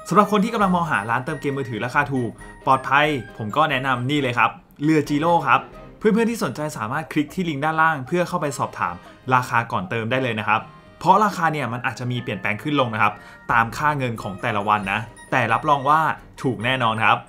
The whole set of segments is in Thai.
สำหรับคนที่กำลังมองหาร้านเติมเกมมือถือราคาถูกปลอดภัยผมก็แนะนำนี่เลยครับเรือจีโร่ครับเพื่อนๆที่สนใจสามารถคลิกที่ลิงก์ด้านล่างเพื่อเข้าไปสอบถามราคาก่อนเติมได้เลยนะครับเพราะราคาเนี่ยมันอาจจะมีเปลี่ยนแปลงขึ้นลงนะครับตามค่าเงินของแต่ละวันนะแต่รับรองว่าถูกแน่นอนครับ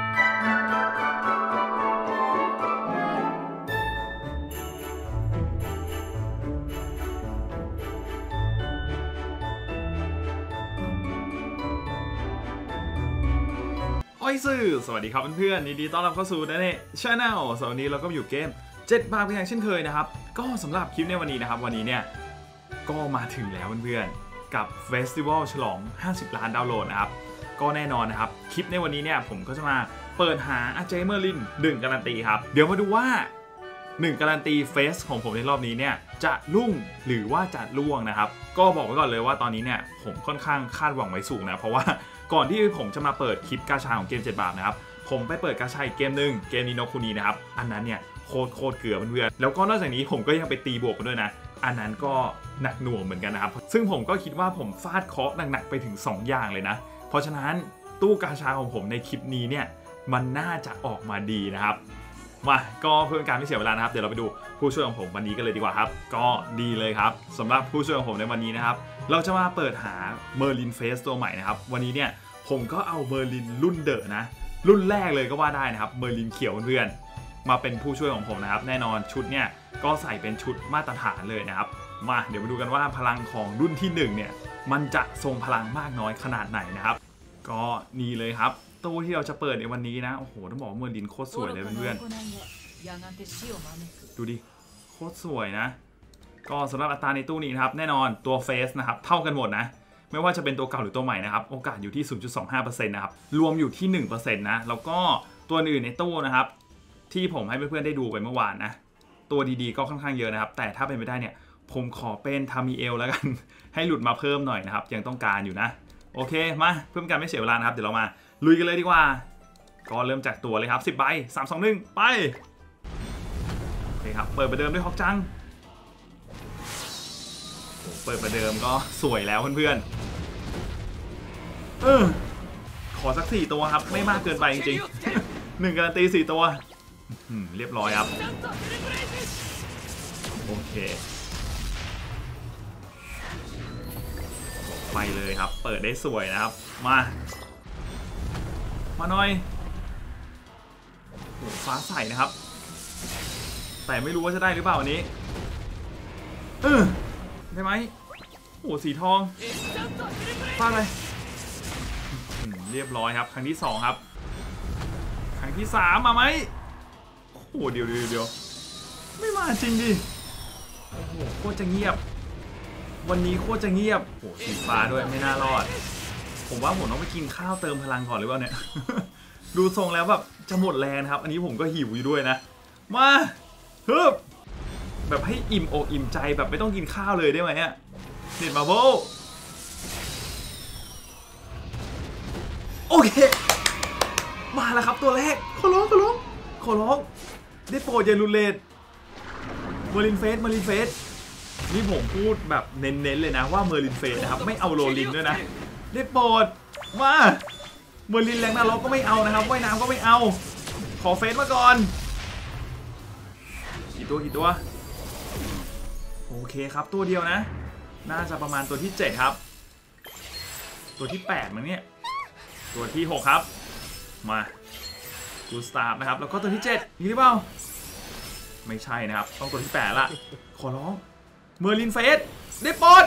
สวัสดีครับเพื่อนๆยินดีต้อนรับเข้าสู่Dane Channel สำหรับวันนี้เราก็อยู่เกม7 บาทเป็นอย่างเช่นเคยนะครับก็สำหรับคลิปในวันนี้นะครับวันนี้เนี่ยก็มาถึงแล้วเพื่อนๆกับเฟสติวัลฉลอง50 ล้านดาวน์โหลดนะครับก็แน่นอนนะครับคลิปในวันนี้เนี่ยผมก็จะมาเปิดหาอาเจเมอร์ลิน1การันตีครับเดี๋ยวมาดูว่า1การันตีเฟสของผมในรอบนี้เนี่ยจะรุ่งหรือว่าจะร่วงนะครับก็บอกไว้ก่อนเลยว่าตอนนี้เนี่ยผมค่อนข้างคาดหวังไว้สูงนะเพราะว่าก่อนที่ผมจะมาเปิดคลิปกาชาของเกม7 บาทนะครับผมไปเปิดกาชาอีกเกมหนึ่งเกมนิโนคุนีนะครับอันนั้นเนี่ยโคตรเกลือเพื่อนๆแล้วก็นอกจากนี้ผมก็ยังไปตีบวกกันด้วยนะอันนั้นก็หนักหน่วงเหมือนกันนะครับซึ่งผมก็คิดว่าผมฟาดเคาะหนักๆไปถึง2อย่างเลยนะเพราะฉะนั้นตู้กาชาของผมในคลิปนี้เนี่ยมันน่าจะออกมาดีนะครับมาก็เพื่อการไม่เสียเวลานะครับเดี๋ยวเราไปดูผู้ช่วยของผมวันนี้กันเลยดีกว่าครับก็ดีเลยครับสำหรับผู้ช่วยของผมในวันนี้นะครับเราจะมาเปิดหาเมอร์ลินเฟสตัวใหม่นะครับวันนี้เนี่ยผมก็เอาเมอร์ลินรุ่นเดอะนะรุ่นแรกเลยก็ว่าได้นะครับเมอร์ลินเขียวเพื่อนมาเป็นผู้ช่วยของผมนะครับแน่นอนชุดเนี่ยก็ใส่เป็นชุดมาตรฐานเลยนะครับมาเดี๋ยวมาดูกันว่าพลังของรุ่นที่1เนี่ยมันจะทรงพลังมากน้อยขนาดไหนนะครับก็นี่เลยครับตู้ที่เราจะเปิดในวันนี้นะโอ้โหต้องบอกว่าเมอร์ลินโคตรสวยเลยเพื่อนๆดูดิโคตรสวยนะก็สำหรับอัตราในตู้นี้นะครับแน่นอนตัวเฟสนะครับเท่ากันหมดนะไม่ว่าจะเป็นตัวเก่าหรือตัวใหม่นะครับโอกาสอยู่ที่ 0.25% นะครับรวมอยู่ที่ 1% นะแล้วก็ตัวอื่นในตู้นะครับที่ผมให้เพื่อนๆได้ดูไปเมื่อวานนะตัวดีๆก็ค่อนข้างเยอะนะครับแต่ถ้าเป็นไปได้เนี่ยผมขอเป็นทามิเอลแล้วกันให้หลุดมาเพิ่มหน่อยนะครับยังต้องการอยู่นะโอเคมาเพื่อการไม่เสียเวลานะครับเดี๋ยวเรามาลุยกันเลยดีกว่าก็เริ่มจากตัวเลยครับ10 ใบ 3 2 1 ไปโอเคครับเปิดประเดิมด้วยฮอกจังเปิดประเดิมก็สวยแล้วเพื่อนๆขอสัก4 ตัวครับไม่มากเกินไปจริงๆ1การันตี4 ตัวเรียบร้อยครับโอเคไปเลยครับเปิดได้สวยนะครับมาหน่อยโอ้ฟ้าใสนะครับแต่ไม่รู้ว่าจะได้หรือเปล่าวันนี้ได้ไหมโอ้สีทองฟาดเลยเรียบร้อยครับครั้งที่2ครับครั้งที่3มาไหมโอ้โหเดี๋ยวไม่มาจริงดิโอ้โหโคตรจะเงียบวันนี้โคตรจะเงียบโอ้สีฟ้าด้วยไม่น่ารอดผมว่าผมต้องไปกินข้าวเติมพลังก่อนหรือเปล่าเนี่ยดูทรงแล้วแบบจะหมดแรงครับอันนี้ผมก็หิวอยู่ด้วยนะมาฮึบแบบให้อิ่มอกอิ่มใจแบบไม่ต้องกินข้าวเลยได้ไหมเนี่ยเน็ตมาโบโอเคมาแล้วครับตัวแรกขอร้องได้โปรดอย่าลุเลตเมอร์ลินเฟสนี่ผมพูดแบบเน้นๆเลยนะว่าเมอร์ลินเฟสนะครับไม่เอาโรลินด้วยนะได้โปรดมาเมอร์ลินแรงนรกก็ไม่เอานะครับว่ายน้ำก็ไม่เอาขอเฟสมาก่อนกี่ตัวโอเคครับตัวเดียวนะน่าจะประมาณตัวที่7ครับตัวที่8มั้งเนี่ยตัวที่6ครับมากูสตาร์นะครับแล้วก็ตัวที่7นี่หรือเปล่าไม่ใช่นะครับต้องตัวที่8ละขอร้องเมอร์ลินเฟสได้โปรด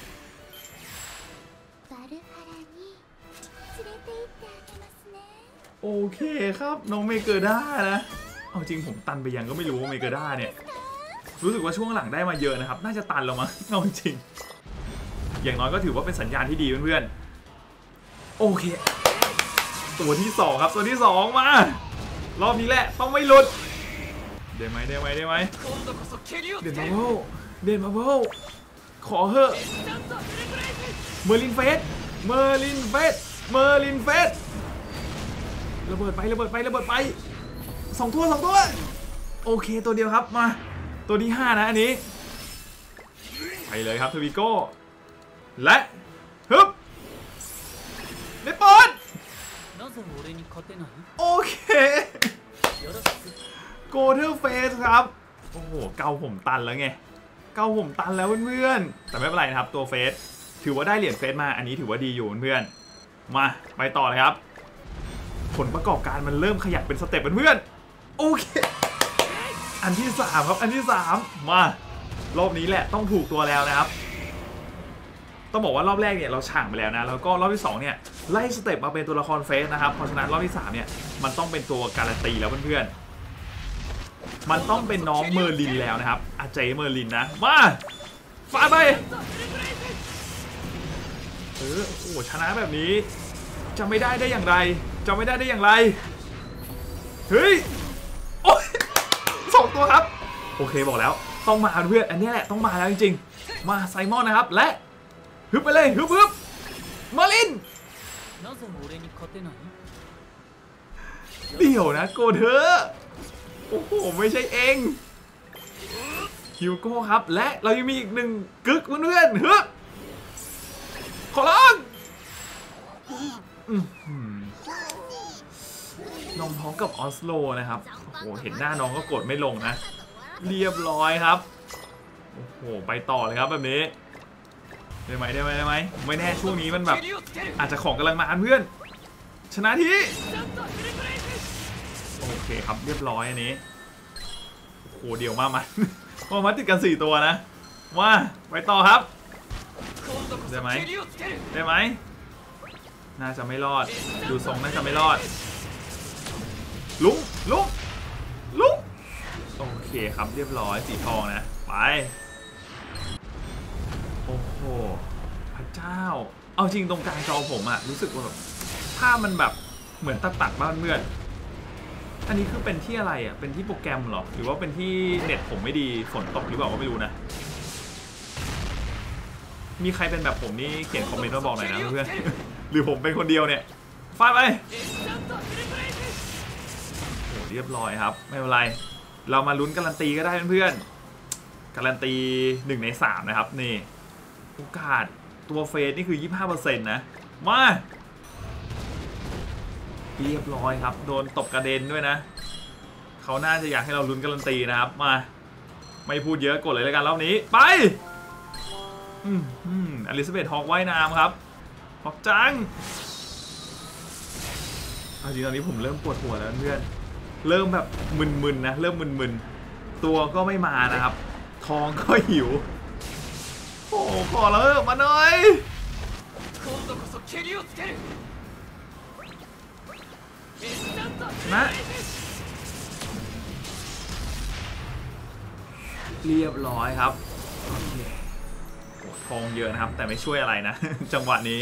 โอเคครับน้องเมเกอร์ด้านะเอาจริงผมตันไปยังก็ไม่รู้ว่าเมเกอร์ด้าเนี่ยรู้สึกว่าช่วงหลังได้มาเยอะนะครับน่าจะตันแล้วมั้งเอาจริงอย่างน้อยก็ถือว่าเป็นสัญญาณที่ดีเพื่อนๆโอเคตัวที่2ครับตัวที่2มารอบนี้แหละต้องไม่หลุดได้ไหมเดนมาเวลขอเถอะเมอร์ลินเฟสระเบิดไป2 ตัวโอเคตัวเดียวครับมาตัวที่5นะอันนี้ไปเลยครับทวิโก้และฮึบได้โปรดโอเคโกเทอร์เฟสครับโอ้โหเกาผมตันแล้วไงเกาผมตันแล้วเพื่อนๆแต่ไม่เป็นไรนะครับตัวเฟสถือว่าได้เหรียญเฟสมาอันนี้ถือว่าดีอยู่เพื่อนๆมาไปต่อเลยครับผลประกอบการมันเริ่มขยับเป็นสเต็ปเพื่อนๆโอเคอันที่3ครับอันที่3มารอบนี้แหละต้องถูกตัวแล้วนะครับต้องบอกว่ารอบแรกเนี่ยเราฉ่างไปแล้วนะแล้วก็รอบที่2เนี่ยไล่สเต็ปมาเป็นตัวละครเฟสนะครับเพราะฉะนั้นรอบที่3เนี่ยมันต้องเป็นตัวการันตีแล้วเพื่อนๆมันต้องเป็นน้องเมอร์ลินแล้วนะครับอาเจเมอร์ลินนะมาฟาดไปโอ้โหชนะแบบนี้จะไม่ได้อย่างไรจะไม่ได้อย่างไรเฮ้ยโอ้ย2ตัวครับโอเคบอกแล้วต้องมาเพื่อนอันนี้แหละต้องมาแล้วจริงๆมาไซมอนนะครับและฮึบไปเลยฮึบมาลินเดี๋ยวนะโกเธอโอ้โหไม่ใช่เองฮิวโก้ครับและเรายังมีอีก1กึกเพื่อนฮึบขอร้องน้องพร้อมกับออสโลนะครับโอ้โหเห็นหน้าน้องก็กดไม่ลงนะเรียบร้อยครับโอ้โหไปต่อเลยครับแบบนี้ได้ไหมไม่แน่ช่วงนี้มันแบบอาจจะของกำลังมาเพื่อนชนะทีโอเคครับเรียบร้อยอันนี้โอ้โหเดี๋ยวมาติดกัน4ตัวนะมาไปต่อครับได้ไหมน่าจะไม่รอดดูทรงน่าจะไม่รอดลุกโอเคครับเรียบร้อยสีทองนะไปโอ้โหพระเจ้าเอาจริงตรงกลางจอผมอะรู้สึกว่าแบบภาพมันแบบเหมือนตัดบ้านเพื่อนอันนี้คือเป็นที่อะไรอะเป็นที่โปรแกรมหรอหรือว่าเป็นที่เน็ตผมไม่ดีฝนตกหรือเปล่าก็ไม่รู้นะมีใครเป็นแบบผมนี่เขียนคอมเมนต์มาบอกหน่อยนะเพื่อนหรือผมเป็นคนเดียวเนี่ยฟาดไปโอ้เรียบร้อยครับไม่เป็นไรเรามาลุ้นการันตีก็ได้เพื่อนๆการันตี1 ใน 3นะครับนี่โอกาสตัวเฟสนี่คือ 25% นะมาเรียบร้อยครับโดนตบกระเด็นด้วยนะเขาน่าจะอยากให้เราลุ้นการันตีนะครับมาไม่พูดเยอะกดเลยแล้วกันรอบนี้ไปอลิซาเบธฮอกว่ายน้ำครับฮอกจังจริงตอนนี้ผมเริ่มปวดหัวแล้วเพื่อนเริ่มแบบมึนๆนะเริ่มมึนๆตัวก็ไม่มานะครับท้องก็หิวโอ้ขอแล้วมาหน่อยนะเรียบร้อยครับโอเคทองเยอะนะครับแต่ไม่ช่วยอะไรนะ จังหวะนี้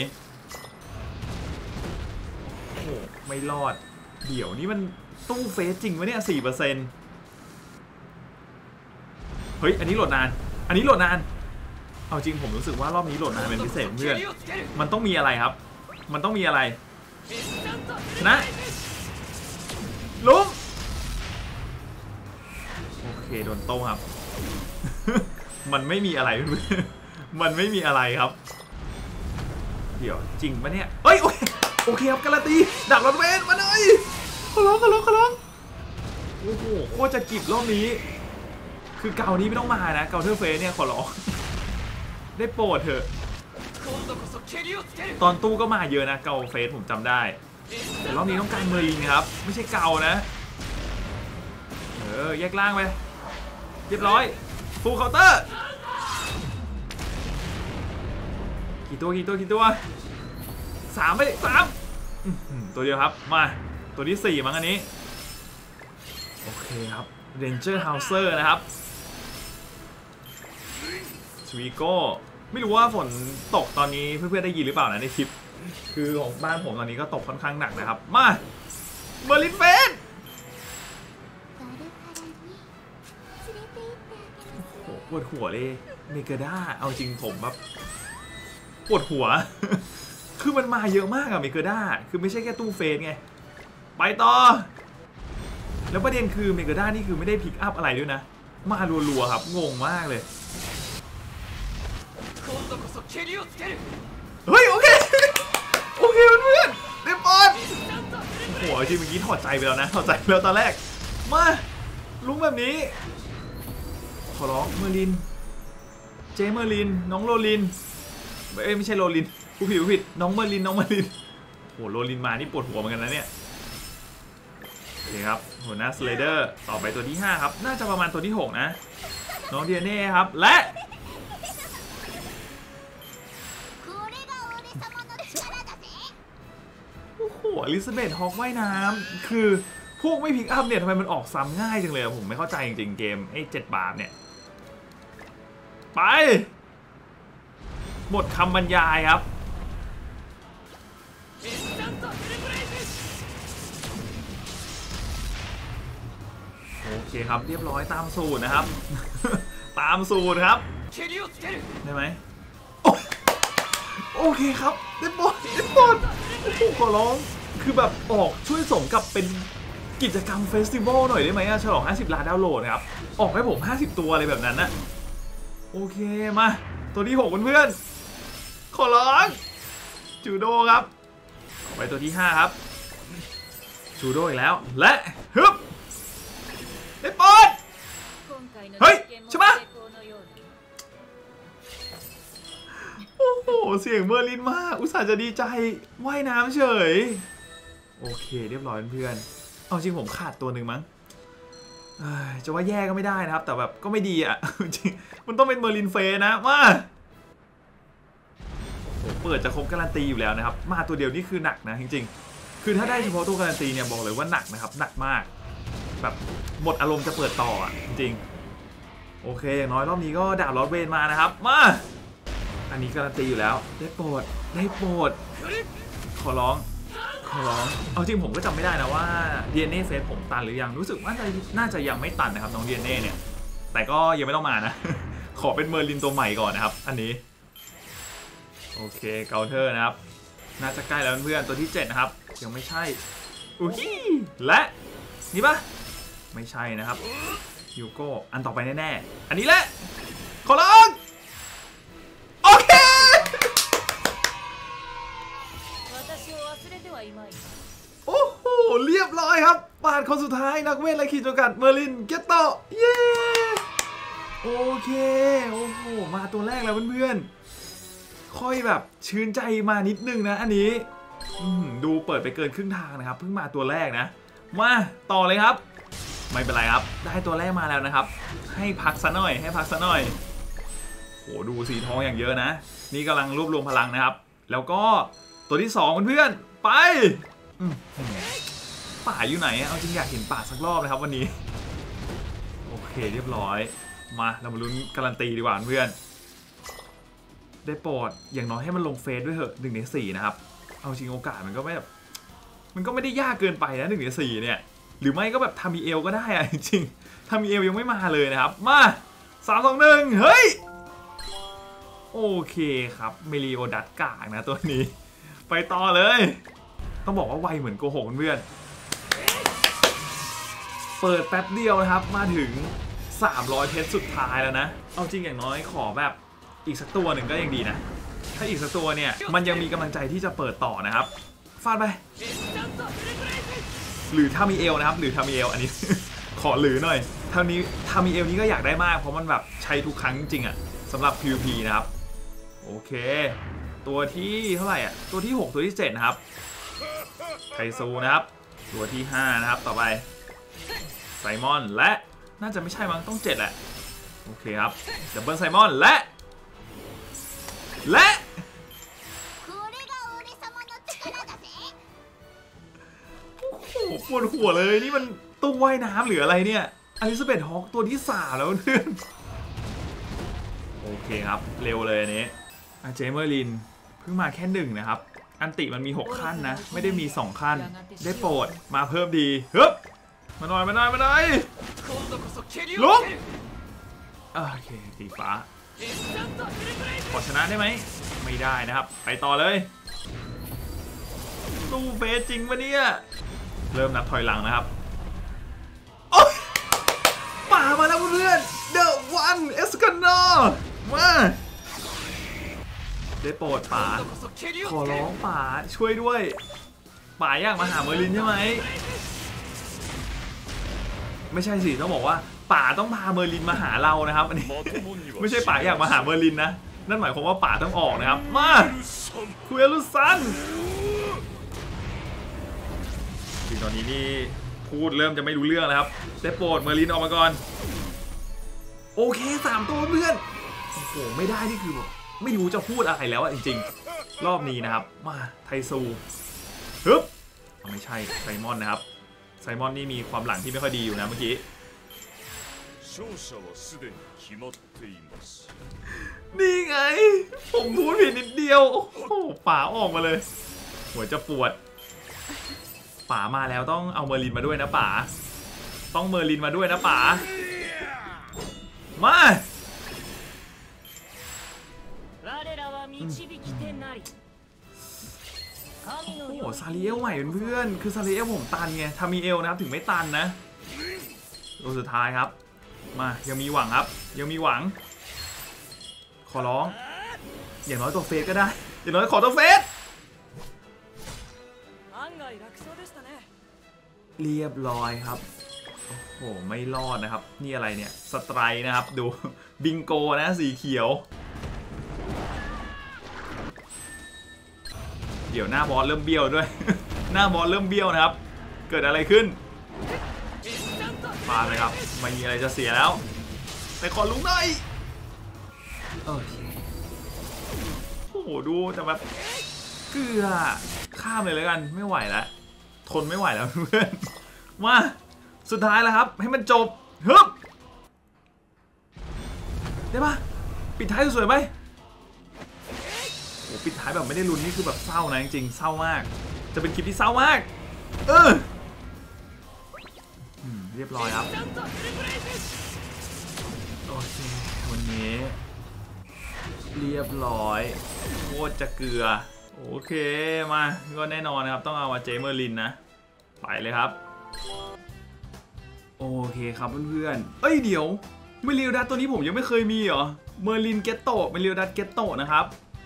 โอ้ไม่รอดเดี๋ยวนี้มันตู้เฟสจริงวะเนี่ย 4% เฮ้ยอันนี้โหลดนานเอาจริงผมรู้สึกว่ารอบนี้โหลดนานเป็นพิเศษเพื่อนมันต้องมีอะไรครับมันต้องมีอะไรชนะลุกโอเคโดนโต้ครับ มันไม่มีอะไรมันไม่มีอะไรครับเดี๋ยวจริงปะเนี่ยเอ้ยโอเคครับการันตีดักรถเวนมาเลยขอร้องโอ้โหโคตรจะกิบรอบนี้คือเก่านี้ไม่ต้องมานะเก่าเทอร์เฟสเนี่ยขอร้องได้โปรดเถอะตอนตู้ก็มาเยอะนะเก่าเฟสผมจำได้แต่รอบนี้ต้องการเมอร์ลินครับไม่ใช่เก่านะแยกล่างไปเรียบร้อยฟูลเคาน์เตอร์กี่ตัว3ไป3ตัวเดียวครับมาตัวที่4มั้งอันนี้โอเคครับเรนเจอร์เฮาเซอร์นะครับชวีโก้ไม่รู้ว่าฝนตกตอนนี้เพื่อนๆได้ยินหรือเปล่านะในคลิปคือของบ้านผมตอนนี้ก็ตกค่อนข้างหนักนะครับมาเมอร์ลินเฟนปวดหัวเลยเมกาด้าเอาจริงผมแบบปวดหัว คือมันมาเยอะมากอะเมกาด้าคือไม่ใช่แค่ตู้เฟสไงไปต่อแล้วประเด็นคือเมกาด้านี่คือไม่ได้พิกอัพอะไรด้วยนะมารัวๆครับงงมากเลยเฮ้ยโอเคเพื่อนเดปอนจริงเมื่อกี้ถอดใจไปแล้วนะถอดใจไปแล้วตอนแรกมาลุงแบบนี้ขอร้องเมอร์ลินเจเมอร์ลินน้องโรลินไม่ใช่โรลินผู้ผิดน้องเมอร์ลินโหโรลินมานี่ปวดหัวเหมือนกันนะเนี่ยโอเคครับหัวหน้าสไลเดอร์ต่อไปตัวที่5ครับน่าจะประมาณตัวที่6นะน้องเดียเน่ครับและโอ้โหอลิซาเบธฮอกว่ายน้ำคือพวกไม่พิกอัพเนี่ยทำไมมันออกซ้ำง่ายจังเลยผมไม่เข้าใจจริงๆเกมไอ้7 บาทเนี่ยไปหมดคำบรรยายครับโอเคครับเรียบร้อยตามสูตรนะครับ ตามสูตรครับได้ไหมโอเคครับได้บอลขอร้องคือแบบออกช่วยสมกับเป็นกิจกรรมเฟสติวัลหน่อยได้ไหมฉลอง50 ล้านดาวน์โหลดนะครับออกให้ผม50 ตัวอะไรแบบนั้นนะโอเคมาตัวที่6เพื่อนๆขอร้องจูโดครับไปตัวที่5ครับจูโดอีกแล้วและฮึบได้บอลเฮ้ยใช่ไหมโอ้โหเสียงเมอร์ลินมากอุตส่าห์จะดีใจว่ายน้ำเฉยโอเคเรียบร้อยเพื่อนเอาจริงผมขาดตัวหนึ่งมั้งจะว่าแย่ก็ไม่ได้นะครับแต่แบบก็ไม่ดีอ่ะจริงมันต้องเป็นเมอร์ลินเฟย์นะมาผมเปิดจะครบการันตีอยู่แล้วนะครับมาตัวเดียวนี่คือหนักนะจริงๆคือถ้าได้เฉพาะตัวการันตีเนี่ยบอกเลยว่าหนักนะครับหนักมากแบบหมดอารมณ์จะเปิดต่ออ่ะจริงโอเคอย่างน้อยรอบนี้ก็ดาบลอสเวนมานะครับมาอันนี้การันตีอยู่แล้วได้โปรดขอร้องเอาจริงผมก็จำไม่ได้นะว่า DNA เฟสผมตันหรือยังรู้สึกว่าน่าจะยังไม่ตันนะครับน้อง DNA เนี่ยแต่ก็ยังไม่ต้องมานะ ขอเป็นเมอร์ลินตัวใหม่ก่อนนะครับอันนี้โอเคเกาเทอร์นะครับน่าจะใกล้แล้วเพื่อนตัวที่7นะครับยังไม่ใช่อุ้ยและนี่ปะไม่ใช่นะครับฮิวโก้อันต่อไปแน่ๆอันนี้แหละขอร้องโอเคโอ้โหเรียบร้อยครับปาดคนสุดท้ายนักเวทไร้ขีดจำกัดเมอร์ลินเกตโตเย้โอเคโอ้โหมาตัวแรกแล้วเพื่อนๆค่อยแบบชื่นใจมานิดนึงนะอันนี้ดูเปิดไปเกินครึ่งทางนะครับเพิ่งมาตัวแรกนะมาต่อเลยครับไม่เป็นไรครับได้ตัวแรกมาแล้วนะครับให้พักซะหน่อยโหดูสีทองอย่างเยอะนะนี่กำลังรวบรวมพลังนะครับแล้วก็ตัวที่2เพื่อนๆไปป่าอยู่ไหนเอาจริงอยากเห็นป่าสักรอบนะครับวันนี้โอเคเรียบร้อยมาเรามาลุ้นการันตีดีกว่าเพื่อนได้โปรดอย่างน้อยให้มันลงเฟซด้วยเถอะ1 ใน 4นะครับเอาจริงโอกาสมันก็ไม่ได้ยากเกินไปนะ1 ใน 4เนี่ยหรือไม่ก็แบบทามิเอลก็ได้อะจริงทามิเอลยังไม่มาเลยนะครับมา3 2 1เฮ้ยโอเคครับเมลิโอดัตกากนะตัวนี้ไปต่อเลยต้องบอกว่าไวเหมือนโกหกเพื่อนเปิดแป๊บเดียวนะครับมาถึง300เพชรสุดท้ายแล้วนะเอาจริงอย่างน้อยขอแบบอีกสักตัวหนึ่งก็ยังดีนะถ้าอีกสักตัวเนี่ยมันยังมีกำลังใจที่จะเปิดต่อนะครับฟาดไปหรือถ้ามีเอลนะครับหรือถ้ามีเอลอันนี้ ขอหรือหน่อยถ้ามีเอลนี้ก็อยากได้มากเพราะมันแบบใช้ทุกครั้งจริงๆอ่ะสำหรับ PVP นะครับโอเคตัวที่เท่าไหร่อ่ะตัวที่6ตัวที่7นะครับไคซูนะครับตัวที่5นะครับต่อไปไซมอนและน่าจะไม่ใช่มั้งต้อง7แหละโอเคครับดับเบิลไซมอนและโอ้โหปวดหัวเลยนี่มันตู้ว่ายน้ำหรืออะไรเนี่ยอลิซาเบธฮอกตัวที่3แล้วเพื่อนโอเคครับเร็วเลยอันนี้เจเมอร์ลินเพิ่งมาแค่1นะครับอันติมันมี6ขั้นนะไม่ได้มี2ขั้นได้โปรดมาเพิ่มดีฮึบมาหน่อยลุกโอเคสีฟ้าขอชนะได้ไหมไม่ได้นะครับไปต่อเลยตู้เฟสจริงปะเนี่ยเริ่มนับถอยหลังนะครับป่ามาแล้วเพื่อน The One Escanor มาได้โปรดป่าขอร้องป่าช่วยด้วยป่าอยากมาหาเมอร์ลินใช่ไหมไม่ใช่สิต้องบอกว่าป่าต้องพาเมอร์ลินมาหาเรานะครับอันนี้ไม่ใช่ป่าอยากมาหาเมอร์ลินนะนั่นหมายความว่าป่าต้องออกนะครับมาคุยลุซันถึงตอนนี้นี่พูดเริ่มจะไม่รู้เรื่องแล้วครับได้โปรดเมอร์ลินออกมาก่อนโอเค3ตัวเพื่อนโอ้โหไม่ได้นี่คือแบบไม่รู้จะพูดอะไรแล้วอะจริงๆรอบนี้นะครับมาไทซูฮึบไม่ใช่ไซมอนนะครับไซมอนนี่มีความหลังที่ไม่ค่อยดีอยู่นะเมื่อกี้นี่ไงผมพูดผิดนิดเดียวโอ้โหป่าออกมาเลยหัวจะปวดป่ามาแล้วต้องเอาเมอร์ลินมาด้วยนะป่าต้องเมอร์ลินมาด้วยนะป่ามาโอ้โหซาริเอลใหม่เพื่อนคือซาริเอลผมตันไงทามิเอลนะครับถึงไม่ตันนะตัวสุดท้ายครับมายังมีหวังครับยังมีหวังขอร้องอย่างน้อยตัวเฟสก็ได้อย่างน้อยขอตัวเฟสเรียบร้อยครับโอ้โหไม่รอดนะครับนี่อะไรเนี่ยสไตรนะครับดูบิงโกนะสีเขียวเดี๋ยวหน้าบอสเริ่มเบี้ยวด้วย หน้าบอสเริ่มเบี้ยวนะครับเกิดอะไรขึ้นมาเลยครับไม่มีอะไรจะเสียแล้วแต่ขอลุ้นหน่อยโอ้โหดูแต่แบบเกลือข้ามเลยแล้วกันไม่ไหวแล้วทนไม่ไหวแล้วเพื่อนมาสุดท้ายแล้วครับให้มันจบฮึบได้ปะปิดท้ายสวยไหมโอ้ปิดท้ายแบบไม่ได้ลุ้นนี่คือแบบเศร้านะจริงๆเศร้ามากจะเป็นคลิปที่เศร้ามากเรียบร้อยครับโอเควันนี้เรียบร้อยโคตรจะเกลือโอเคมาก็แน่นอนนะครับต้องเอาเจเมอร์ลินนะไปเลยครับโอเคครับเพื่อนๆเอ้ยเดี๋ยวเมลิลดัตตัวนี้ผมยังไม่เคยมีเหรอเมอร์ลินเกตโตเมลิลดัตเกตโตนะครับ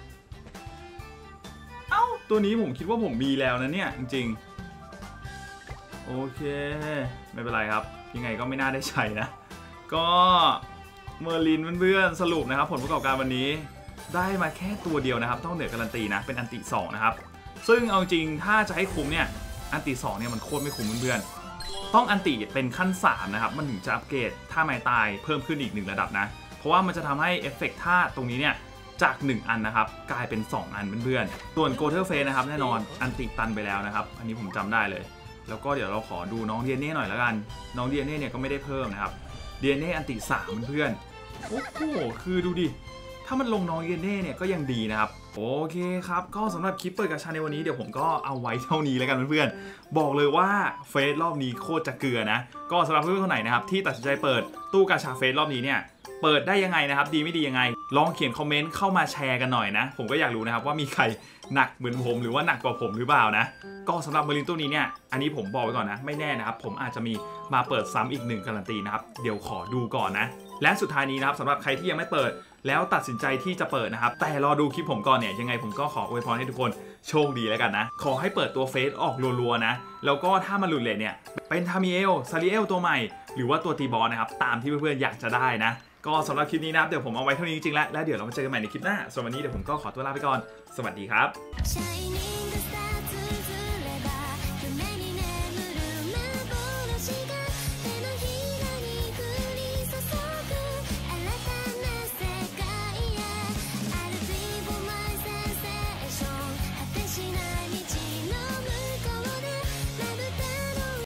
เอ้าตัวนี้ผมคิดว่าผมมีแล้วนะเนี่ยจริงๆโอเคไม่เป็นไรครับยังไงก็ไม่น่าได้ใช้นะก็เมอร์ลินเพื่อนๆสรุปนะครับผลประกอบการวันนี้ได้มาแค่ตัวเดียวนะครับต้องเหนือการันตีนะเป็นอันติ2นะครับซึ่งเอาจริงถ้าจะให้คุ้มเนี่ยอันติ2เนี่ยมันโคตรไม่คุ้มเพื่อนๆต้องอันติเป็นขั้น3นะครับมันถึงจะอัปเกรดท่าไม้ตายเพิ่มขึ้นอีก1ระดับนะเพราะว่ามันจะทำให้เอฟเฟกต์ท่าตรงนี้เนี่ยจาก1อันนะครับกลายเป็น2อันเพื่อนๆส่วนโกเทอร์เฟสนะครับแน่นอนอันติตันไปแล้วนะครับอันนี้ผมจำได้เลยแล้วก็เดี๋ยวเราขอดูน้องเดียเน่หน่อยแล้วกันน้องเดียเน่เนี่ยก็ไม่ได้เพิ่มนะครับเดียเน่อันติ3เพื่อนๆโอ้โหคือดูดิถ้ามันลงน้องเดียเน่เนี่ยก็ยังดีนะครับโอเคครับก็สำหรับคลิปเปิดกาชาในวันนี้เดี๋ยวผมก็เอาไว้เท่านี้แล้วกันเพื่อนๆบอกเลยว่าเฟสรอบนี้โคตรจะเกลือนะก็สำหรับเพื่อนๆคนไหนนะครับที่ตัดสินใจเปิดตู้กาชาเฟสรอบนี้เนี่ยเปิดได้ยังไงนะครับดีไม่ดียังไงลองเขียนคอมเมนต์เข้ามาแชร์กันหน่อยนะผมก็อยากรู้นะครับว่ามีใครหนักเหมือนผมหรือว่าหนักกว่าผมหรือเปล่านะก็สำหรับเมอร์ลินตัวนี้เนี่ยอันนี้ผมบอกไว้ก่อนนะไม่แน่นะครับผมอาจจะมีมาเปิดซ้ำอีก1การันตีนะครับเดี๋ยวขอดูก่อนนะและสุดท้ายนี้นะครับสำหรับใครที่ยังไม่เปิดแล้วตัดสินใจที่จะเปิดนะครับแต่รอดูคลิปผมก่อนเนี่ยยังไงผมก็ขออวยพรให้ทุกคนโชคดีแล้วกันนะขอให้เปิดตัวเฟสออกรัวๆนะแล้วก็ถ้ามันหลุดเลทเนี่ยเป็นทามิเอลซาริเอลตัวใหม่หรือว่าตัวตีบอสนะครับตามที่เพื่อนๆอยากจะได้นะก็สำหรับคลิปนี้นะครับเดี๋ยวผมเอาไว้เท่านี้จริงๆแล้วเดี๋ยวเรามาเจอกันใหม่ในคลิปหน้าส่วนวันนี้เดี๋ยวผมก็ขอตัวลาไปก่อนสวัสดีครับ